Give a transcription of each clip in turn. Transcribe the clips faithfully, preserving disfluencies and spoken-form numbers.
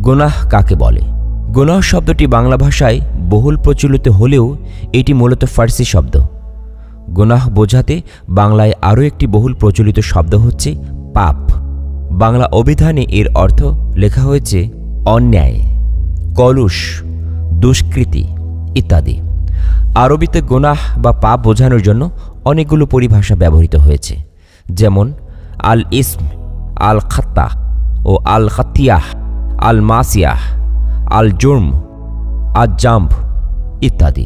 গুনাহ কাকে বলে? গুনাহ শব্দটি বাংলা ভাষায় বহুল প্রচলিত হলেও এটি মূলত ফার্সি শব্দ। গুনাহ বোঝাতে বাংলায় আরও একটি বহুল প্রচলিত শব্দ হচ্ছে পাপ। বাংলা অভিধানে এর অর্থ লেখা হয়েছে অন্যায়, কলুষ, দুষ্কৃতি ইত্যাদি। আরবিতে গুনাহ বা পাপ বোঝানোর জন্য অনেকগুলো পরিভাষা ব্যবহৃত হয়েছে, যেমন আল ইসম, আল খাত্তা ও আল খাতিয়াহ, আল মাসিয়াহ, আল জুর্ম, আল জাম্ব ইত্যাদি।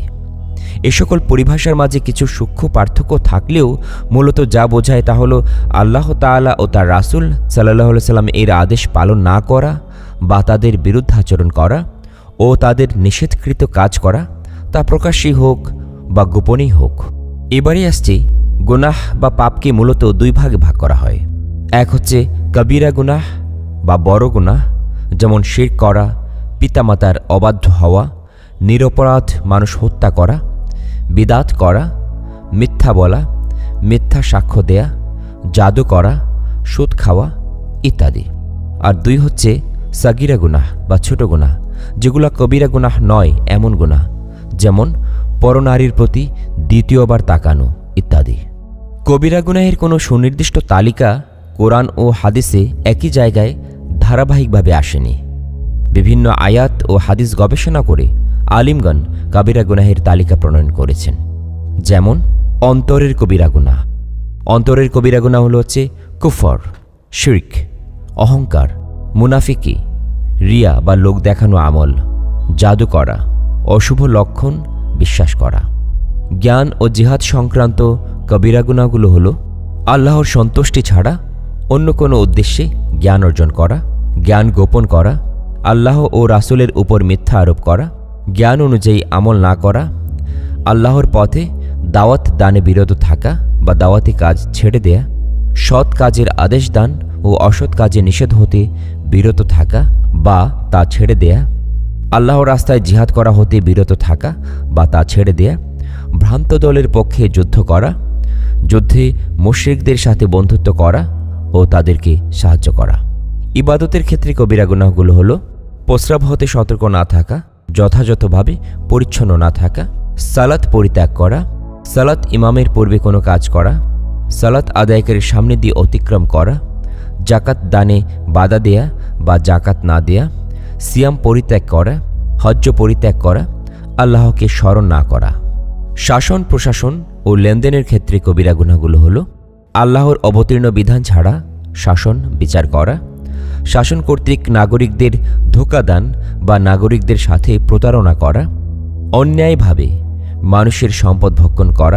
এ সকল পরিভাষার মাঝে কিছু সূক্ষ্ম পার্থক্য থাকলেও মূলত যা বোঝায় তা হল আল্লাহ তাআলা ও তার রাসূল সাল্লাল্লাহু আলাইহি সাল্লাম এর আদেশ পালন না করা বা তাদের বিরুদ্ধাচরণ করা ও তাদের নিষেধকৃত কাজ করা, তা প্রকাশ্যেই হোক বা গোপনেই হোক। এবারে আসছে গুনাহ বা পাপকে মূলত দুই ভাগে ভাগ করা হয়। এক হচ্ছে কবিরা গুনাহ বা বড় গুনাহ, যেমন শিরক করা, পিতামাতার অবাধ্য হওয়া, নিরপরাধ মানুষ হত্যা করা, বিদাত করা, মিথ্যা বলা, মিথ্যা সাক্ষ্য দেয়া, জাদু করা, সুদ খাওয়া ইত্যাদি। আর দুই হচ্ছে সাগিরা গুনাহ বা ছোট গুনাহ, যেগুলো কবিরা গুনাহ নয় এমন গুনাহ, যেমন পরনারীর প্রতি দ্বিতীয়বার তাকানো ইত্যাদি। কবিরা গুনাহের কোনো সুনির্দিষ্ট তালিকা কোরআন ও হাদিসে একই জায়গায় ধারাবাহিকভাবে আসেনি। বিভিন্ন আয়াত ও হাদিস গবেষণা করে আলিমগণ কবিরা গুনাহের তালিকা প্রণয়ন করেছেন। যেমন অন্তরের কবিরা গুনাহ। অন্তরের কবিরা গুনাহ হলো হচ্ছে কুফর, শিরক, অহংকার, মুনাফিকি, রিয়া বা লোক দেখানো আমল, জাদু করা, অশুভ লক্ষণ বিশ্বাস করা। জ্ঞান ও জিহাদ সংক্রান্ত কবিরা গুনাহগুলো হল আল্লাহর সন্তুষ্টি ছাড়া অন্য কোনো উদ্দেশ্যে জ্ঞান অর্জন করা, জ্ঞান গোপন করা, আল্লাহ ও রাসূলের উপর মিথ্যা আরোপ করা, জ্ঞান অনুযায়ী আমল না করা, আল্লাহর পথে দাওয়াত দানে বিরত থাকা বা দাওয়াতি কাজ ছেড়ে দেয়া, সৎ কাজের আদেশ দান ও অসৎ কাজে নিষেধ হতে বিরত থাকা বা তা ছেড়ে দেয়া, আল্লাহর রাস্তায় জিহাদ করা হতে বিরত থাকা বা তা ছেড়ে দেয়া, ভ্রান্ত দলের পক্ষে যুদ্ধ করা, যুদ্ধে মুশরিকদের সাথে বন্ধুত্ব করা ও তাদেরকে সাহায্য করা। ইবাদতের ক্ষেত্রে কবিরা গুনাহগুলো হলো প্রস্রাব হতে সতর্ক না থাকা, যথাযথভাবে পরিচ্ছন্ন না থাকা, সালাত পরিত্যাগ করা, সালাত ইমামের পূর্বে কোনো কাজ করা, সালাত আদায়কারীর সামনে দিয়ে অতিক্রম করা, জাকাত দানে বাধা দেয়া বা জাকাত না দেয়া, সিয়াম পরিত্যাগ করা, হজ্জ পরিত্যাগ করা, আল্লাহকে স্মরণ না করা। শাসন প্রশাসন ও লেনদেনের ক্ষেত্রে কবিরা গুনাহগুলো হল আল্লাহর অবতীর্ণ বিধান ছাড়া শাসন বিচার করা, শাসন কর্তৃক নাগরিকদের ধোঁকা দান বা নাগরিকদের সাথে প্রতারণা করা, অন্যায়ভাবে মানুষের সম্পদ ভক্ষণ করা,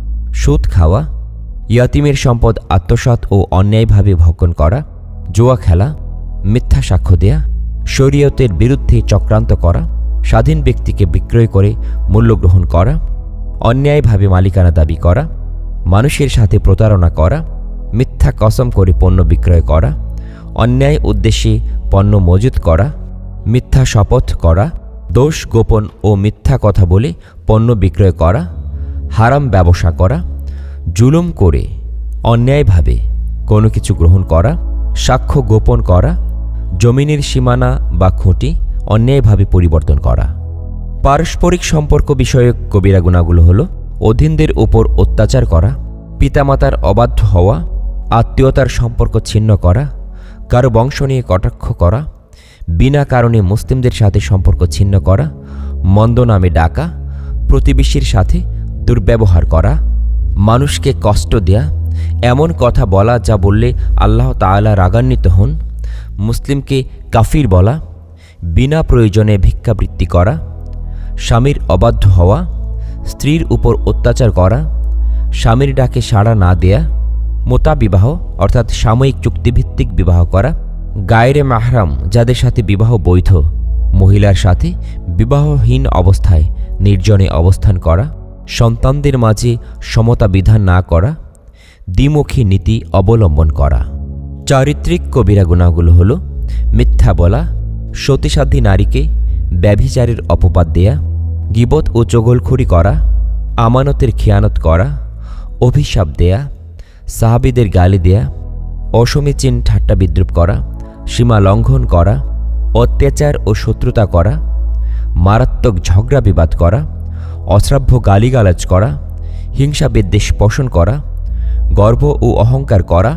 সুদ খাওয়া, ইয়াতিমের সম্পদ আত্মসাৎ ও অন্যায়ভাবে ভক্ষণ করা, জুয়া খেলা, মিথ্যা সাক্ষ্য দেয়া, শরীয়তের বিরুদ্ধে চক্রান্ত করা, স্বাধীন ব্যক্তিকে বিক্রয় করে মূল্য গ্রহণ করা, অন্যায়ভাবে মালিকানা দাবি করা, মানুষের সাথে প্রতারণা করা, মিথ্যা কসম করে পণ্য বিক্রয় করা, অন্যায় উদ্দেশ্যে পণ্য মজুত করা, মিথ্যা শপথ করা, দোষ গোপন ও মিথ্যা কথা বলে পণ্য বিক্রয় করা, হারাম ব্যবসা করা, জুলুম করে অন্যায়ভাবে কোনো কিছু গ্রহণ করা, সাক্ষ্য গোপন করা, জমিনের সীমানা বা খুঁটি অন্যায়ভাবে পরিবর্তন করা। পারস্পরিক সম্পর্ক বিষয়ক কবিরা গুনাহগুলো হল অধীনদের উপর অত্যাচার করা, পিতামাতার অবাধ্য হওয়া, আত্মীয়তার সম্পর্ক ছিন্ন করা, কারো বংশ নিয়ে কটাক্ষ করা, বিনা কারণে মুসলিমদের সাথে সম্পর্ক ছিন্ন করা, মন্দ নামে ডাকা, প্রতিবেশীর সাথে দুর্ব্যবহার করা, মানুষকে কষ্ট দেয়া, এমন কথা বলা যা বললে আল্লাহ তাআলা রাগান্বিত হন, মুসলিমকে কাফির বলা, বিনা প্রয়োজনে ভিক্ষাবৃত্তি করা, স্বামীর অবাধ্য হওয়া, স্ত্রীর উপর অত্যাচার করা, স্বামীর ডাকে সাড়া না দেয়া, মোতা বিবাহ অর্থাৎ সাময়িক চুক্তিভিত্তিক বিবাহ করা, গায়রে মাহরাম যাদের সাথে বিবাহ বৈধ মহিলার সাথে বিবাহহীন অবস্থায় নির্জনে অবস্থান করা, সন্তানদের মাঝে সমতা বিধান না করা, দ্বিমুখী নীতি অবলম্বন করা। চারিত্রিক কবিরা গুনাহগুলো হল মিথ্যা বলা, সতীসাধ্যী নারীকে ব্যভিচারের অপবাদ দেয়া, গীবত ও চগলখড়ি করা, আমানতের খেয়ানত করা, অভিশাপ দেয়া, সাহাবীদের গালি দেয়া, অসমীচীন ঠাট্টা বিদ্রুপ করা, সীমা লঙ্ঘন করা, অত্যাচার ও শত্রুতা করা, মারাত্মক ঝগড়া বিবাদ করা, অশ্রাব্য গালিগালাজ করা, হিংসা বিদ্বেষ পোষণ করা, গর্ব ও অহংকার করা,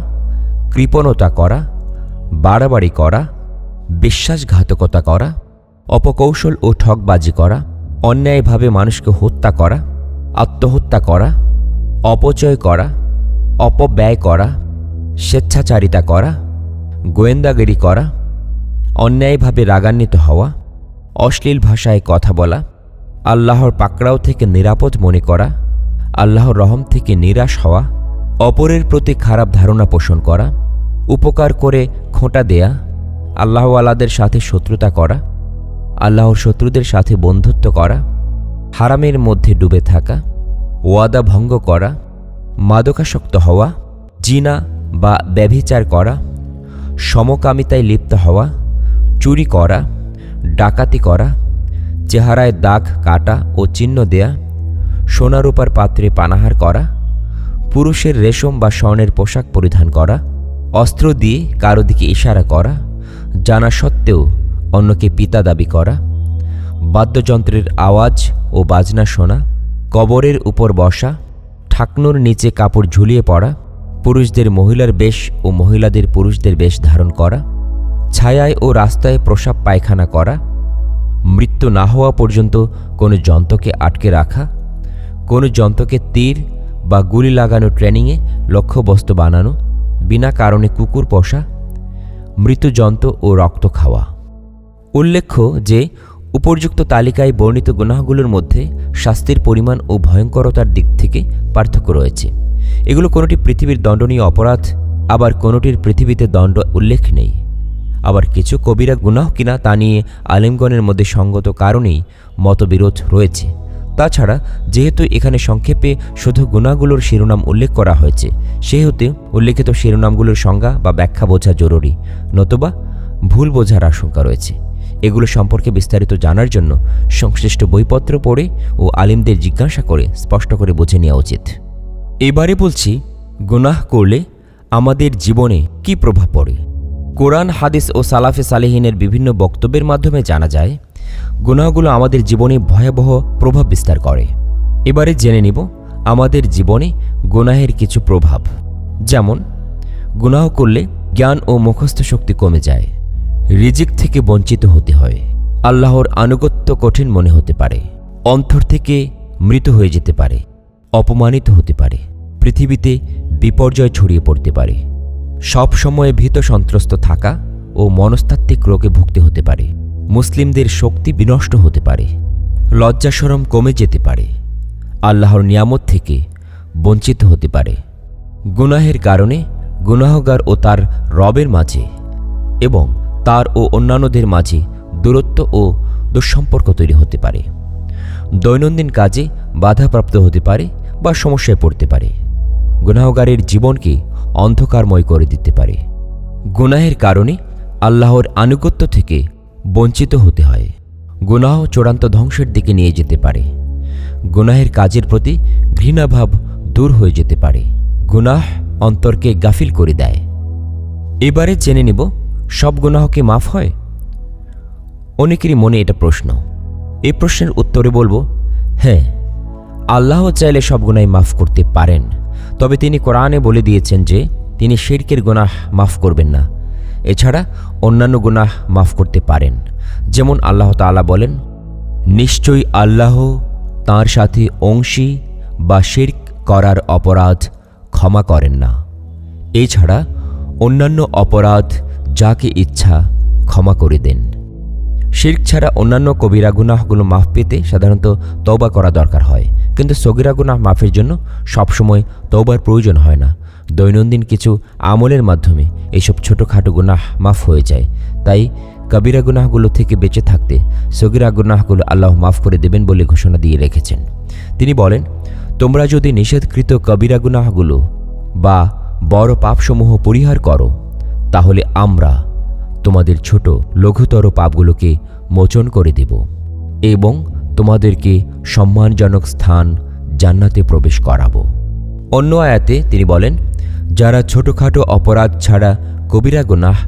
কৃপণতা করা, বাড়াবাড়ি করা, বিশ্বাসঘাতকতা করা, অপকৌশল ও ঠকবাজি করা, অন্যায়ভাবে মানুষকে হত্যা করা, আত্মহত্যা করা, অপচয় করা, অপব্যয় করা, স্বেচ্ছাচারিতা করা, গোয়েন্দাগিরি করা, অন্যায়ভাবে রাগান্বিত হওয়া, অশ্লীল ভাষায় কথা বলা, আল্লাহর পাকড়াও থেকে নিরাপদ মনে করা, আল্লাহর রহম থেকে নিরাশ হওয়া, অপরের প্রতি খারাপ ধারণা পোষণ করা, উপকার করে খোঁটা দেয়া, আল্লাহওয়ালাদের সাথে শত্রুতা করা, আল্লাহর শত্রুদের সাথে বন্ধুত্ব করা, হারামের মধ্যে ডুবে থাকা, ওয়াদা ভঙ্গ করা, মাদকাসক্ত হওয়া, জিনা বা ব্যভিচার করা, সমকামিতায় লিপ্ত হওয়া, চুরি করা, ডাকাতি করা, চেহারায় দাগ কাটা ও চিহ্ন দেয়া, সোনারূপার পাত্রে পানাহার করা, পুরুষের রেশম বা স্বর্ণের পোশাক পরিধান করা, অস্ত্র দিয়ে কারো দিকে ইশারা করা, জানা সত্ত্বেও অন্যকে পিতা দাবি করা, বাদ্যযন্ত্রের আওয়াজ ও বাজনা শোনা, কবরের উপর বসা, ঠাকনোর নিচে কাপড় ঝুলিয়ে পড়া, পুরুষদের মহিলার বেশ ও মহিলাদের পুরুষদের বেশ ধারণ করা, ছায়ায় ও রাস্তায় প্রসাব পায়খানা করা, মৃত্যু না হওয়া পর্যন্ত কোনো যন্ত্রকে আটকে রাখা, কোনো যন্ত্রকে তীর বা গুলি লাগানো ট্রেনিংয়ে লক্ষ্যবস্তু বানানো, বিনা কারণে কুকুর পোষা, মৃত্যু যন্ত্র ও রক্ত খাওয়া। উল্লেখ্য যে উপর্যুক্ত তালিকায় বর্ণিত গুনাহগুলোর মধ্যে শাস্তির পরিমাণ ও ভয়ঙ্করতার দিক থেকে পার্থক্য রয়েছে। এগুলো কোনোটি পৃথিবীর দণ্ডনীয় অপরাধ, আবার কোনোটির পৃথিবীতে দণ্ড উল্লেখ নেই। আবার কিছু কবিরা গুনাহ কিনা তা নিয়ে আলেমগণের মধ্যে সঙ্গত কারণেই মতবিরোধ রয়েছে। তাছাড়া যেহেতু এখানে সংক্ষেপে শুধু গুনাহগুলোর শিরোনাম উল্লেখ করা হয়েছে, সেহেতু উল্লেখিত শিরোনামগুলোর সংজ্ঞা বা ব্যাখ্যা বোঝা জরুরি, নতুবা ভুল বোঝার আশঙ্কা রয়েছে। এগুলো সম্পর্কে বিস্তারিত জানার জন্য সংশ্লিষ্ট বইপত্র পড়ে ও আলিমদের জিজ্ঞাসা করে স্পষ্ট করে বুঝে নেওয়া উচিত। এবারে বলছি গুনাহ করলে আমাদের জীবনে কি প্রভাব পড়ে। কোরআন, হাদিস ও সালাফে সালেহিনের বিভিন্ন বক্তব্যের মাধ্যমে জানা যায় গুনাহগুলো আমাদের জীবনে ভয়াবহ প্রভাব বিস্তার করে। এবারে জেনে নিব আমাদের জীবনে গুনাহের কিছু প্রভাব। যেমন, গুনাহ করলে জ্ঞান ও মুখস্থ শক্তি কমে যায়, রিজিক থেকে বঞ্চিত হতে হয়, আল্লাহর আনুগত্য কঠিন মনে হতে পারে, অন্তর থেকে মৃত হয়ে যেতে পারে, অপমানিত হতে পারে, পৃথিবীতে বিপর্যয় ছড়িয়ে পড়তে পারে, সব সময় ভীত সন্ত্রস্ত থাকা ও মনস্তাত্ত্বিক রোগে ভুগতে হতে পারে, মুসলিমদের শক্তি বিনষ্ট হতে পারে, লজ্জাশরম কমে যেতে পারে, আল্লাহর নিয়ামত থেকে বঞ্চিত হতে পারে। গুনাহের কারণে গুনাহগার ও তার রবের মাঝে এবং তার ও অন্যান্যদের মাঝে দূরত্ব ও দুঃসম্পর্ক তৈরি হতে পারে, দৈনন্দিন কাজে বাধাপ্রাপ্ত হতে পারে বা সমস্যায় পড়তে পারে, গুনাহগারের জীবনকে অন্ধকারময় করে দিতে পারে। গুনাহের কারণে আল্লাহর আনুগত্য থেকে বঞ্চিত হতে হয়, গুনাহ চূড়ান্ত ধ্বংসের দিকে নিয়ে যেতে পারে, গুনাহের কাজের প্রতি ঘৃণাভাব দূর হয়ে যেতে পারে, গুনাহ অন্তরকে গাফিল করে দেয়। এবারে জেনে নিব সব গুনাহ কি মাফ হয়। অনেকেরই মনে এটা প্রশ্ন। এই প্রশ্নের উত্তরে বলবো, হ্যাঁ, আল্লাহ চাইলে সব গুনাহ মাফ করতে পারেন, তবে তিনি কোরআনে বলে দিয়েছেন যে তিনি শিরকের গুনাহ মাফ করবেন না। এছাড়া অন্যান্য গুনাহ মাফ করতে পারেন। যেমন আল্লাহ তাআলা বলেন, নিশ্চয়ই আল্লাহ তাঁর সাথে অংশী বা শিরক করার অপরাধ ক্ষমা করেন না। এছাড়া অন্যান্য অপরাধ যাকে ইচ্ছা ক্ষমা করে দেন। শিরক ছাড়া অন্যান্য কবিরা গুনাহগুলো মাফ পেতে সাধারণত তওবা করা দরকার হয়, কিন্তু সগীরা গুনাহ মাফের জন্য সবসময় তওবার প্রয়োজন হয় না। দৈনন্দিন কিছু আমলের মাধ্যমে এইসব ছোটোখাটো গুনাহ মাফ হয়ে যায়। তাই কবিরা গুনাহগুলো থেকে বেঁচে থাকতে সগীরা গুনাহগুলো আল্লাহ মাফ করে দেবেন বলে ঘোষণা দিয়ে রেখেছেন। তিনি বলেন, তোমরা যদি নিষেধকৃত কবিরা গুনাহগুলো বা বড় পাপসমূহ পরিহার করো, তাহলে আমরা তোমাদের ছোট লঘুতর পাপগুলোকে মোচন করে দেব এবং তোমাদেরকে সম্মানজনক স্থান জান্নাতে প্রবেশ করাবো। অন্য আয়াতে তিনি বলেন, যারা ছোটখাটো অপরাধ ছাড়া কবিরা গুনাহ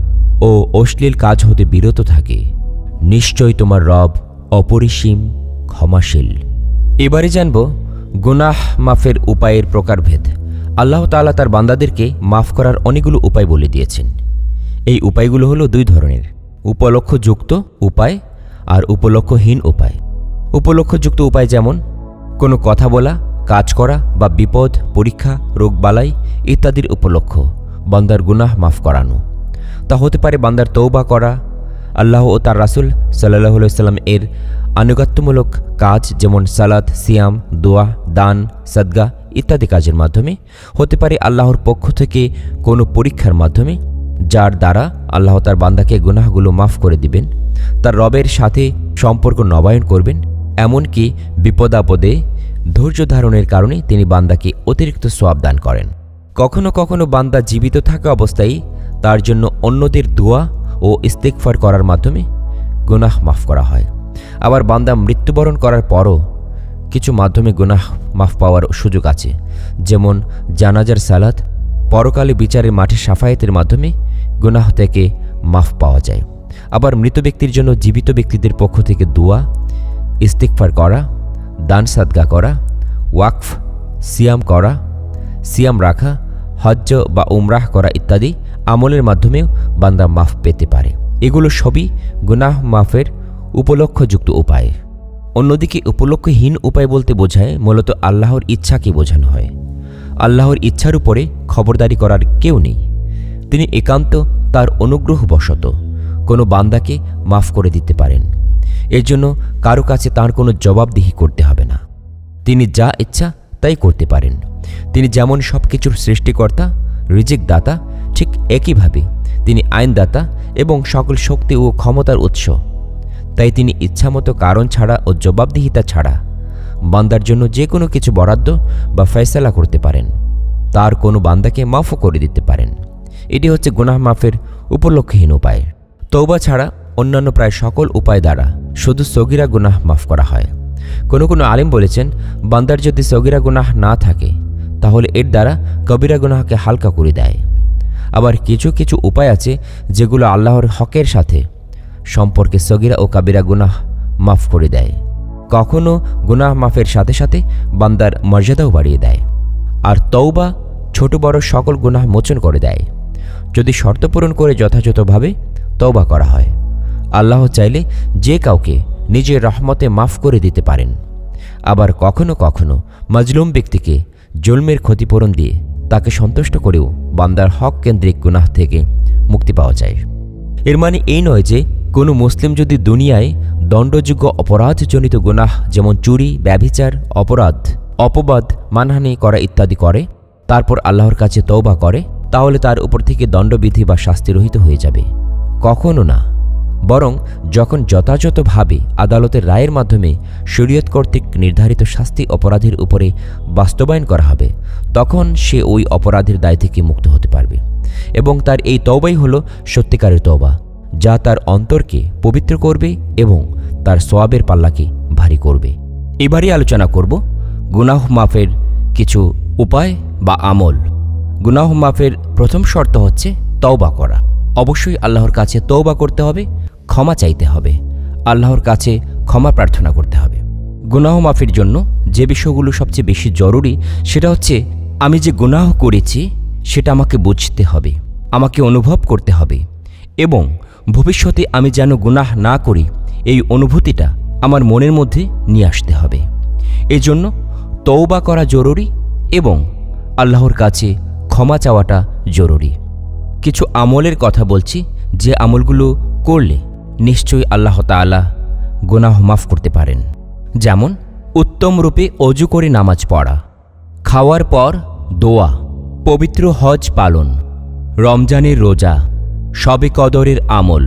ও অশ্লীল কাজ হতে বিরত থাকে। নিশ্চয় তোমার রব অপরিসীম ক্ষমাশীল। এবারে জানব গুনাহ মাফের উপায়ের প্রকারভেদ। আল্লাহ তাআলা তার বান্দাদেরকে মাফ করার অনেকগুলো উপায় বলে দিয়েছেন। এই উপায়গুলো হলো দুই ধরনের, উপলক্ষ্যযুক্ত উপায় আর উপলক্ষ্যহীন উপায়। উপলক্ষ্যযুক্ত উপায় যেমন কোনো কথা বলা, কাজ করা বা বিপদ, পরীক্ষা, রোগবালাই ইত্যাদির উপলক্ষ্য বান্দার গুনাহ মাফ করানো। তা হতে পারে বান্দার তওবা করা, আল্লাহ ও তার রাসূল সাল্লাল্লাহু আলাইহি ওয়াসাল্লাম এর আনুগত্যমূলক কাজ যেমন সালাত, সিয়াম, দোয়া, দান, সাদগা ইত্যাদি কাজের মাধ্যমে। হতে পারে আল্লাহর পক্ষ থেকে কোনো পরীক্ষার মাধ্যমে, যার দ্বারা আল্লাহ তার বান্দাকে গুনাহগুলো মাফ করে দিবেন, তার রবের সাথে সম্পর্ক নবায়ন করবেন, এমনকি বিপদাপদে ধৈর্য ধারণের কারণে তিনি বান্দাকে অতিরিক্ত সওয়াব দান করেন। কখনো কখনো বান্দা জীবিত থাকা অবস্থায় তার জন্য অন্যদের দোয়া ও ইস্তেগফার করার মাধ্যমে গুনাহ মাফ করা হয়। আবার বান্দা মৃত্যুবরণ করার পরও কিছু মাধ্যমে গুনাহ মাফ পাওয়ার সুযোগ আছে, যেমন জানাজার সালাত, পরকালে বিচারের মাঠে সাফায়াতের মাধ্যমে গুনাহ থেকে মাফ পাওয়া যায়। আবার মৃত ব্যক্তির জন্য জীবিত ব্যক্তিদের পক্ষ থেকে দোয়া, ইস্তেগফার করা, দান সাদগা করা, ওয়াকফ, সিয়াম করা, সিয়াম রাখা, হজ্জ বা উমরাহ করা ইত্যাদি আমলের মাধ্যমেও বান্দা মাফ পেতে পারে। এগুলো সবই গুনাহ মাফের উপলক্ষ্যযুক্ত উপায়। অন্যদিকে উপলক্ষ্যহীন উপায় বলতে বোঝায় মূলত আল্লাহর ইচ্ছাকে বোঝানো হয়। আল্লাহর ইচ্ছার উপরে খবরদারি করার কেউ নেই। তিনি একান্ত তার অনুগ্রহবশত কোনো বান্দাকে মাফ করে দিতে পারেন। এর জন্য কারো কাছে তার কোনো জবাবদিহি করতে হবে না। তিনি যা ইচ্ছা তাই করতে পারেন। তিনি যেমন সব কিছুর সৃষ্টিকর্তা, রিজিক দাতা, ঠিক একইভাবে তিনি আইনদাতা এবং সকল শক্তি ও ক্ষমতার উৎস। তাই তিনি ইচ্ছামতো কারণ ছাড়া ও জবাবদিহিতা ছাড়া বান্দার জন্য যে কোনো কিছু বরাদ্দ বা ফয়সালা করতে পারেন। তার কোনো বান্দাকে মাফও করে দিতে পারেন। এটি হচ্ছে গুনাহ মাফের উপলক্ষ্যহীন উপায়। তওবা ছাড়া অন্যান্য প্রায় সকল উপায় দ্বারা শুধু সগীরা গুনাহ মাফ করা হয়। কোনো কোনো আলিম বলেছেন, বান্দার যদি সগীরা গুনাহ না থাকে তাহলে এর দ্বারা কবিরা গুনাহকে হালকা করে দেয়। আবার কিছু কিছু উপায় আছে যেগুলো আল্লাহর হকের সাথে সম্পর্কে সগীরা ও কাবিরা গুনাহ মাফ করে দেয়। কখনো গুনাহ মাফের সাথে সাথে বান্দার মর্যাদাও বাড়িয়ে দেয়। আর তওবা ছোট বড় সকল গুনাহ মোচন করে দেয়, যদি শর্ত পূরণ করে যথাযথভাবে তওবা করা হয়। আল্লাহ চাইলে যে কাউকে নিজের রহমতে মাফ করে দিতে পারেন। আবার কখনো কখনো মাজলুম ব্যক্তিকে জুলমের ক্ষতিপূরণ দিয়ে তাকে সন্তুষ্ট করেও বান্দার হক কেন্দ্রিক গুনাহ থেকে মুক্তি পাওয়া যায়। এর মানে এই নয় যে কোনো মুসলিম যদি দুনিয়ায় দণ্ডযোগ্য অপরাধজনিত গুনাহ যেমন চুরি, ব্যভিচার, অপরাধ, অপবাদ, মানহানি করা ইত্যাদি করে, তারপর আল্লাহর কাছে তওবা করে, তাহলে তার উপর থেকে দণ্ডবিধি বা শাস্তি রহিত হয়ে যাবে। কখনো না, বরং যখন যথাযথভাবে আদালতের রায়ের মাধ্যমে শরীয়ত কর্তৃক নির্ধারিত শাস্তি অপরাধীর উপরে বাস্তবায়ন করা হবে, তখন সে ওই অপরাধের দায় থেকে মুক্ত হতে পারবে। এবং তার এই তওবাই হলো সত্যিকারের তওবা, যা তার অন্তরকে পবিত্র করবে এবং তার সওয়াবের পাল্লাকে ভারী করবে। এবারই আলোচনা করব গুনাহ মাফের কিছু উপায় বা আমল। গুনাহ মাফের প্রথম শর্ত হচ্ছে তওবা করা। অবশ্যই আল্লাহর কাছে তওবা করতে হবে, ক্ষমা চাইতে হবে, আল্লাহর কাছে ক্ষমা প্রার্থনা করতে হবে। গুনাহ মাফের জন্য যে বিষয়গুলো সবচেয়ে বেশি জরুরি সেটা হচ্ছে, আমি যে গুনাহ করেছি সেটা আমাকে বুঝতে হবে, আমাকে অনুভব করতে হবে এবং ভবিষ্যতে আমি যেন গুনাহ না করি এই অনুভূতিটা আমার মনের মধ্যে নিয়ে আসতে হবে। এই জন্য তওবা করা জরুরি এবং আল্লাহর কাছে ক্ষমা চাওয়াটা জরুরি। কিছু আমলের কথা বলছি যে আমলগুলো করলে নিশ্চয়ই আল্লাহ তাআলা গুনাহ মাফ করতে পারেন। যেমন উত্তম রূপে অজু করে নামাজ পড়া, খাওয়ার পর দোয়া, পবিত্র হজ পালন, রমজানের রোজা, শবে কদরের আমল,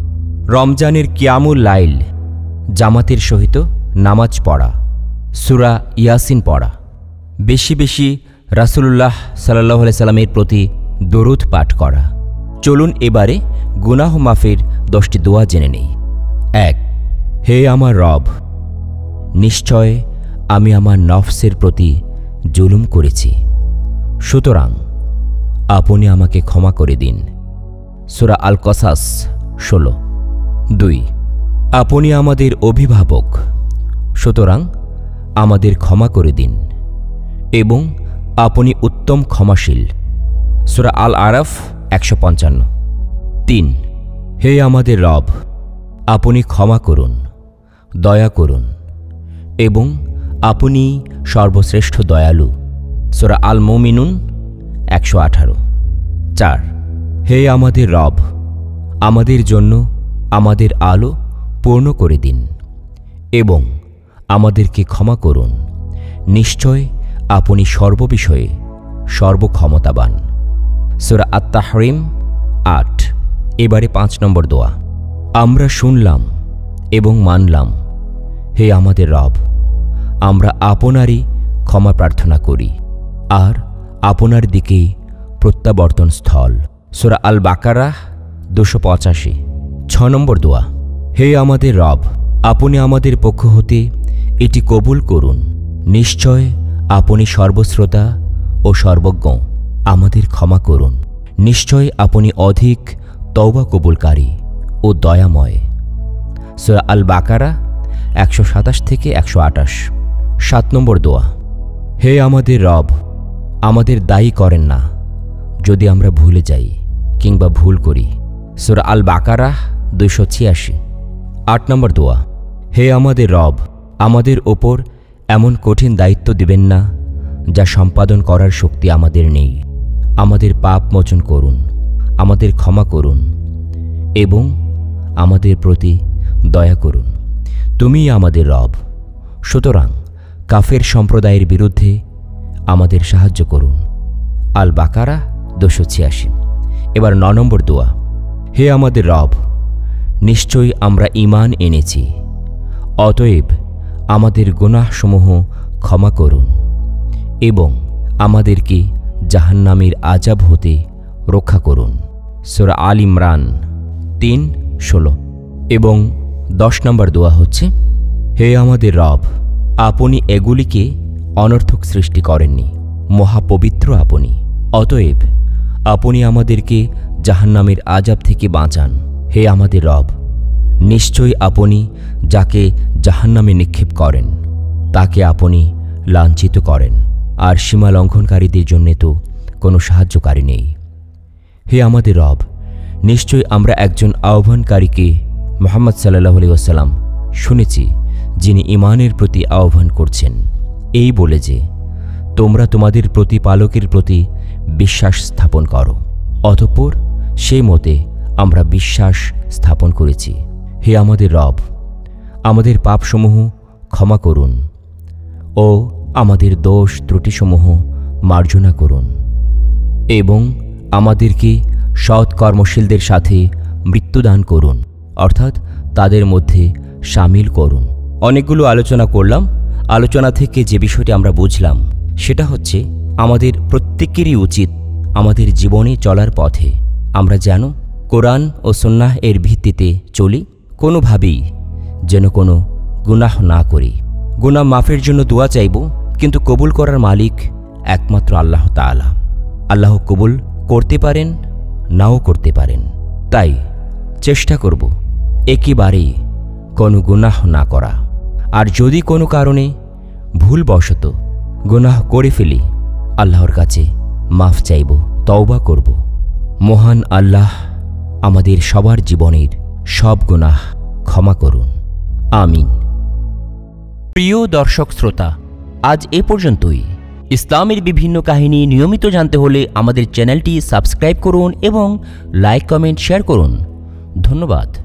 রমজানের কিয়ামুল লাইল, জামাতের সহিত নামাজ পড়া, সূরা ইয়াসিন পড়া, বেশি বেশি রাসূলুল্লাহ সাল্লাল্লাহু আলাইহি সাল্লামের প্রতি দরুদ পাঠ করা। চলুন এবারে গুনাহ মাফের দশটি দোয়া জেনে নেই। এক, হে আমার রব, নিশ্চয় আমি আমার নফসের প্রতি জুলুম করেছি, সুতরাং আপনি আমাকে ক্ষমা করে দিন। সূরা আল কসাস ষোলো। দুই, আপনি আমাদের অভিভাবক, সুতরাং আমাদের ক্ষমা করে দিন এবং আপনি উত্তম ক্ষমাশীল। সূরা আল আরাফ একশো পঞ্চান্ন। তিন, হে আমাদের রব, আপনি ক্ষমা করুন, দয়া করুন এবং আপনি সর্বশ্রেষ্ঠ দয়ালু। সূরা আল মুমিনুন একশো আঠারো। চার, হে আমাদের রব, আমাদের জন্য আমাদের আলো পূর্ণ করে দিন এবং আমাদেরকে ক্ষমা করুন, নিশ্চয় আপনি সর্ববিষয়ে সর্বক্ষমতাবান। সূরা আত-তাহরিম আট। এবারে পাঁচ নম্বর দোয়া। আমরা শুনলাম এবং মানলাম, হে আমাদের রব, আমরা আপনারই ক্ষমা প্রার্থনা করি আর আপনার দিকে প্রত্যাবর্তন স্থল। সূরা আল বাকারাহ দুশো পঁচাশি। ছ নম্বর দোয়া। হে আমাদের রব, আপনি আমাদের পক্ষ হতে এটি কবুল করুন, নিশ্চয় আপনি সর্বশ্রোতা ও সর্বজ্ঞ। আমাদের ক্ষমা করুন, নিশ্চয় আপনি অধিক তওবা কবুলকারী ও দয়াময়। সূরা আল বাকারা একশো সাতাশ থেকে একশো আটাশ। সাত নম্বর দোয়া। হে আমাদের রব, আমাদের দায়ী করেন না যদি আমরা ভুলে যাই কিংবা ভুল করি। সূরা আল বাকারাহ দুইশো ছিয়াশি। আট নম্বর দোয়া। হে আমাদের রব, আমাদের ওপর এমন কঠিন দায়িত্ব দিবেন না যা সম্পাদন করার শক্তি আমাদের নেই। আমাদের পাপ মোচন করুন, আমাদের ক্ষমা করুন এবং আমাদের প্রতি দয়া করুন। তুমিই আমাদের রব, সুতরাং কাফের সম্প্রদায়ের বিরুদ্ধে আমাদের সাহায্য করুন। আল বাকারা দুশো ছিয়াশি। এবার ন নম্বর দোয়া। হে আমাদের রব, নিশ্চয়ই আমরা ঈমান এনেছি, অতএব আমাদের গুনাহসমূহ ক্ষমা করুন এবং আমাদেরকে জাহান্নামের আযাব হতে রক্ষা করুন। সূরা আল ইমরান তিন ষোলো। এবং দশ নম্বর দোয়া হচ্ছে, হে আমাদের রব, আপনি এগুলিকে অনর্থক সৃষ্টি করেননি, মহাপবিত্র আপনি, অতএব আপনি আমাদেরকে জাহান্নামের আযাব থেকে বাঁচান। হে আমাদের রব, নিশ্চয়ই আপনি যাকে জাহান্নামে নিক্ষেপ করেন তাকে আপনি লাঞ্ছিত করেন, আর সীমা লঙ্ঘনকারীদের জন্যে তো কোনো সাহায্যকারী নেই। হে আমাদের রব, নিশ্চয়ই আমরা একজন আহ্বানকারীকে মুহাম্মদ সাল্লাল্লাহু আলাইহি ওয়াসাল্লাম শুনেছি, যিনি ঈমানের প্রতি আহ্বান করছেন এই বলে যে, তোমরা তোমাদের প্রতিপালকের প্রতি বিশ্বাস স্থাপন করো। অতঃপর সেই মতে আমরা বিশ্বাস স্থাপন করেছি। হে আমাদের রব, আমাদের পাপসমূহ ক্ষমা করুন ও আমাদের দোষ ত্রুটিসমূহ মার্জনা করুন এবং আমাদেরকে সৎ কর্মশীলদের সাথে মৃত্যুদান করুন, অর্থাৎ তাদের মধ্যে সামিল করুন। অনেকগুলো আলোচনা করলাম। আলোচনা থেকে যে বিষয়টি আমরা বুঝলাম সেটা হচ্ছে, আমাদের প্রত্যেকেরই উচিত আমাদের জীবনে চলার পথে আমরা যেন কোরআন ও সুন্নাহ এর ভিত্তিতে চলি, কোনোভাবেই যেন কোনো গুনাহ না করি। গুনাহ মাফের জন্য দোয়া চাইব, কিন্তু কবুল করার মালিক একমাত্র আল্লাহ তাআলা। আল্লাহ কবুল করতে পারেন, নাও করতে পারেন। তাই চেষ্টা করব একেবারেই কোনো গুনাহ না করা। আর যদি কোনো কারণে ভুলবশত গুনাহ করে ফেলি, আল্লাহর কাছে মাফ চাইব, তওবা করব। মহান আল্লাহ আমাদের সবার জীবনের সব গুনাহ ক্ষমা করুন, আমিন। প্রিয় দর্শক শ্রোতা, আজ এ পর্যন্তই। ইসলামের বিভিন্ন কাহিনী নিয়মিত জানতে হলে আমাদের চ্যানেলটি সাবস্ক্রাইব করুন এবং লাইক, কমেন্ট, শেয়ার করুন। ধন্যবাদ।